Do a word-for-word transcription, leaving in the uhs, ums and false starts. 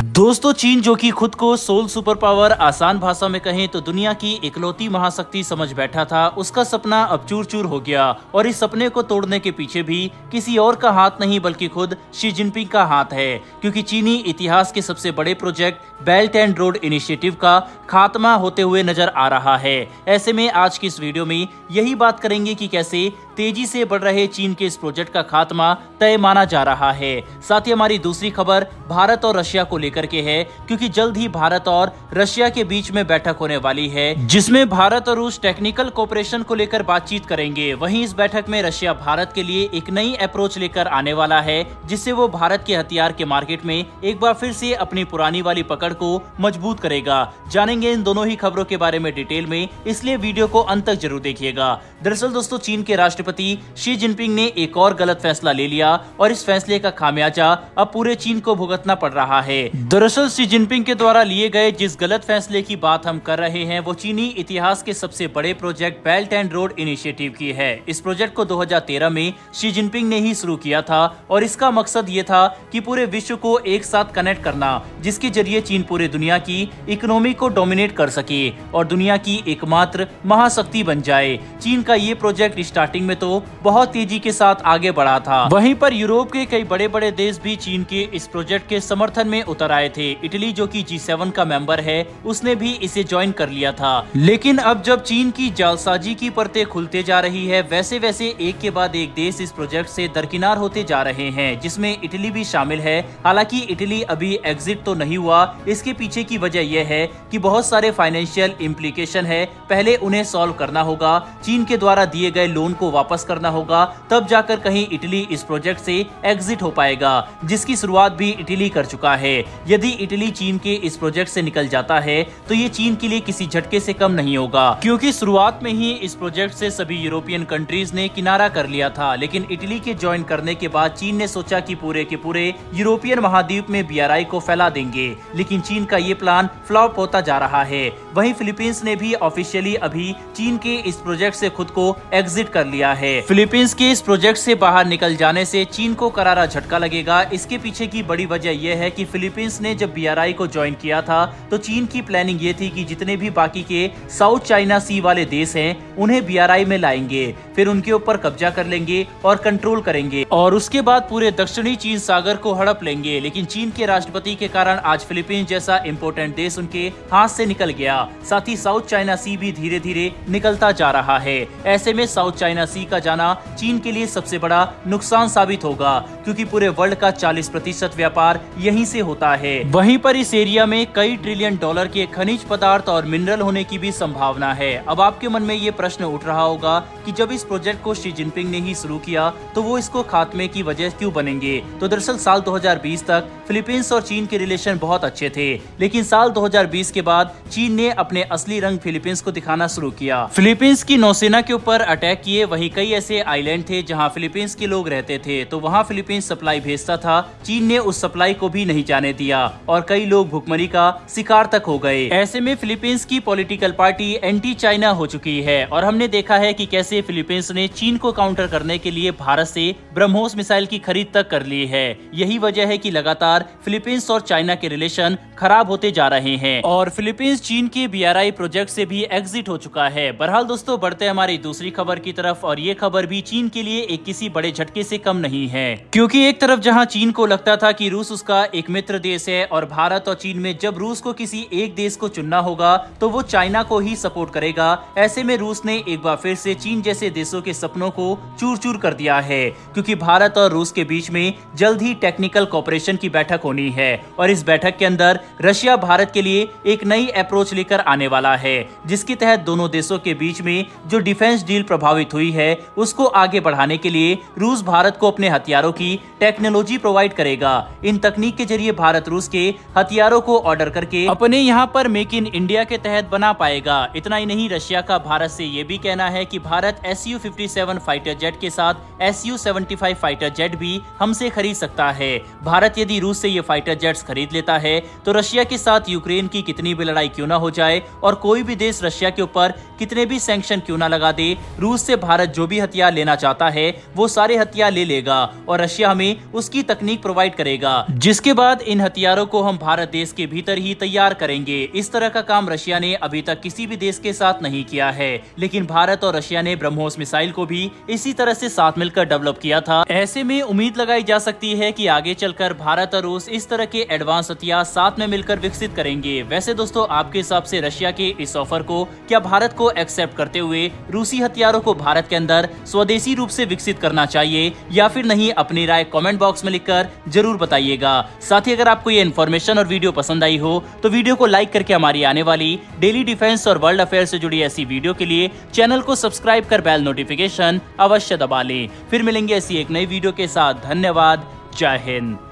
दोस्तों, चीन जो कि खुद को सोल सुपर पावर आसान भाषा में कहें तो दुनिया की इकलौती महाशक्ति समझ बैठा था, उसका सपना अब चूर चूर हो गया। और इस सपने को तोड़ने के पीछे भी किसी और का हाथ नहीं बल्कि खुद शी जिनपिंग का हाथ है, क्योंकि चीनी इतिहास के सबसे बड़े project belt and road initiative का खात्मा होते हुए नजर आ रहा है। ऐसे में आज की इस वीडियो में यही बात करेंगे कि कैसे तेजी से बढ़ रहे चीन के इस प्रोजेक्ट का खात्मा तय माना जा रहा है। साथ ही हमारी दूसरी खबर भारत और रशिया को लेकर के है, क्योंकि जल्द ही भारत और रशिया के बीच में बैठक होने वाली है, जिसमें भारत और रूस टेक्निकल कोऑपरेशन को लेकर बातचीत करेंगे। वहीं इस बैठक में रशिया भारत के लिए एक नई अप्रोच लेकर आने वाला है, जिससे वो भारत के हथियार के मार्केट में एक बार फिर से अपनी पुरानी वाली पकड़ को मजबूत करेगा। जानेंगे इन दोनों ही खबरों के बारे में डिटेल में, इसलिए वीडियो को अंत तक जरूर देखिएगा। दरअसल दोस्तों, चीन के राष्ट्रपति शी जिनपिंग ने एक और गलत फैसला ले लिया और इस फैसले का खामियाजा अब पूरे चीन को भुगतना पड़ रहा है। दरअसल शी जिनपिंग के द्वारा लिए गए जिस गलत फैसले की बात हम कर रहे हैं वो चीनी इतिहास के सबसे बड़े project belt and road initiative की है। इस प्रोजेक्ट को दो हज़ार तेरह में शी जिनपिंग ने ही शुरू किया था और इसका मकसद ये था कि पूरे विश्व को एक साथ कनेक्ट करना, जिसके जरिए चीन पूरे दुनिया की इकोनॉमी को डोमिनेट कर सके और दुनिया की एकमात्र महाशक्ति बन जाए। चीन का ये प्रोजेक्ट स्टार्टिंग में तो बहुत तेजी के साथ आगे बढ़ा था, वहीं पर यूरोप के कई बड़े बड़े देश भी चीन के इस प्रोजेक्ट के समर्थन में उतर आए थे। इटली जो कि जी सेवन का मेंबर है, उसने भी इसे ज्वाइन कर लिया था। लेकिन अब जब चीन की जालसाजी की परतें खुलते जा रही है, वैसे वैसे एक के बाद एक देश इस प्रोजेक्ट से दरकिनार होते जा रहे हैं, जिसमें इटली भी शामिल है। हालांकि इटली अभी एग्जिट तो नहीं हुआ, इसके पीछे की वजह यह है कि बहुत सारे फाइनेंशियल इम्प्लीकेशन है, पहले उन्हें सॉल्व करना होगा, चीन के द्वारा दिए गए लोन को वापस करना होगा, तब जाकर कहीं इटली इस प्रोजेक्ट से एग्जिट हो पाएगा, जिसकी शुरुआत भी इटली कर चुका है। यदि इटली चीन के इस प्रोजेक्ट से निकल जाता है तो ये चीन के लिए किसी झटके से कम नहीं होगा, क्योंकि शुरुआत में ही इस प्रोजेक्ट से सभी यूरोपियन कंट्रीज ने किनारा कर लिया था। लेकिन इटली के ज्वाइन करने के बाद चीन ने सोचा कि पूरे के पूरे यूरोपियन महाद्वीप में बी आर आई को फैला देंगे, लेकिन चीन का ये प्लान फ्लॉप होता जा रहा है। वहीं फिलीपींस ने भी ऑफिशियली अभी चीन के इस प्रोजेक्ट से खुद को एग्जिट कर लिया है। फिलीपींस के इस प्रोजेक्ट से बाहर निकल जाने से चीन को करारा झटका लगेगा। इसके पीछे की बड़ी वजह यह है कि फिलीपींस ने जब बी आर आई को ज्वाइन किया था तो चीन की प्लानिंग ये थी कि जितने भी बाकी के साउथ चाइना सी वाले देश हैं उन्हें बी आर आई में लाएंगे, फिर उनके ऊपर कब्जा कर लेंगे और कंट्रोल करेंगे और उसके बाद पूरे दक्षिणी चीन सागर को हड़प लेंगे। लेकिन चीन के राष्ट्रपति के कारण आज फिलीपींस जैसा इम्पोर्टेंट देश उनके हाथ से निकल गया। साथ ही साउथ चाइना सी भी धीरे धीरे निकलता जा रहा है। ऐसे में साउथ चाइना सी का जाना चीन के लिए सबसे बड़ा नुकसान साबित होगा, क्योंकि पूरे वर्ल्ड का चालीस प्रतिशत व्यापार यहीं से होता है। वहीं पर इस एरिया में कई ट्रिलियन डॉलर के खनिज पदार्थ और मिनरल होने की भी संभावना है। अब आपके मन में ये प्रश्न उठ रहा होगा कि जब इस प्रोजेक्ट को शी जिनपिंग ने ही शुरू किया तो वो इसको खात्मे की वजह क्यों बनेंगे। तो दरअसल साल दो हज़ार बीस तक फिलीपींस और चीन के रिलेशन बहुत अच्छे थे, लेकिन साल दो हज़ार बीस के बाद चीन ने अपने असली रंग फिलीपींस को दिखाना शुरू किया। फिलीपींस की नौसेना के ऊपर अटैक किए। वहीं कई ऐसे आइलैंड थे जहां फिलीपींस के लोग रहते थे, तो वहां फिलीपींस सप्लाई भेजता था। चीन ने उस सप्लाई को भी नहीं जाने दिया और कई लोग भुखमरी का शिकार तक हो गए। ऐसे में फिलीपींस की पॉलिटिकल पार्टी एंटी चाइना हो चुकी है और हमने देखा है कि कैसे फिलीपींस ने चीन को काउंटर करने के लिए भारत से ब्रह्मोस मिसाइल की खरीद तक कर ली है। यही वजह है कि लगातार फिलीपींस और चाइना के रिलेशन खराब होते जा रहे हैं और फिलीपींस चीन के बी आर आई प्रोजेक्ट से भी एग्जिट हो चुका है। बहरहाल दोस्तों, बढ़ते हमारी दूसरी खबर की तरफ, और ये खबर भी चीन के लिए एक किसी बड़े झटके से कम नहीं है, क्योंकि एक तरफ जहां चीन को लगता था कि रूस उसका एक मित्र देश है और भारत और चीन में जब रूस को किसी एक देश को चुनना होगा तो वो चाइना को ही सपोर्ट करेगा। ऐसे में रूस ने एक बार फिर से चीन जैसे देशों के सपनों को चूर चूर कर दिया है, क्योंकि भारत और रूस के बीच में जल्द ही टेक्निकल कोऑपरेशन की बैठक होनी है और इस बैठक के अंदर रशिया भारत के लिए एक नई अप्रोच लेकर आने वाला है, जिसके तहत दोनों देशों के बीच में जो डिफेंस डील प्रभावित हुई है उसको आगे बढ़ाने के लिए रूस भारत को अपने हथियारों की टेक्नोलॉजी प्रोवाइड करेगा। इन तकनीक के जरिए भारत रूस के हथियारों को ऑर्डर करके अपने यहाँ पर मेक इन इंडिया के तहत बना पाएगा। इतना ही नहीं, रशिया का भारत से ये भी कहना है कि Bharat S U fifty seven fighter jet के साथ S U seventy five fighter jet भी हमसे खरीद सकता है। भारत यदि रूस से ये फाइटर जेट्स खरीद लेता है तो रशिया के साथ यूक्रेन की कितनी भी लड़ाई क्यों ना हो जाए और कोई भी देश रशिया के ऊपर कितने भी सैंक्शन क्यों ना लगा दे, रूस से भारत जो भी हथियार लेना चाहता है वो सारे हथियार ले लेगा और रशिया हमें उसकी तकनीक प्रोवाइड करेगा, जिसके बाद इन हथियारों को हम भारत देश के भीतर ही तैयार करेंगे। इस तरह का काम रशिया ने अभी तक किसी भी देश के साथ नहीं किया है, लेकिन भारत और रशिया ने ब्रह्मोस मिसाइल को भी इसी तरह से साथ मिलकर डेवलप किया था। ऐसे में उम्मीद लगाई जा सकती है कि आगे चलकर भारत और रूस इस तरह के एडवांस हथियार साथ में मिलकर विकसित करेंगे। वैसे दोस्तों, आपके हिसाब से रशिया के इस ऑफर को क्या भारत को एक्सेप्ट करते हुए रूसी हथियारों को भारत के अंदर स्वदेशी रूप से विकसित करना चाहिए या फिर नहीं? अपनी राय कमेंट बॉक्स में लिखकर जरूर बताइएगा। साथ ही अगर आपको ये इन्फॉर्मेशन और वीडियो पसंद आई हो तो वीडियो को लाइक करके हमारी आने वाली डेली डिफेंस और वर्ल्ड अफेयर से जुड़ी ऐसी वीडियो के लिए चैनल को सब्सक्राइब कर बेल नोटिफिकेशन अवश्य दबा लें। फिर मिलेंगे ऐसी एक नई वीडियो के साथ। धन्यवाद। जय हिंद।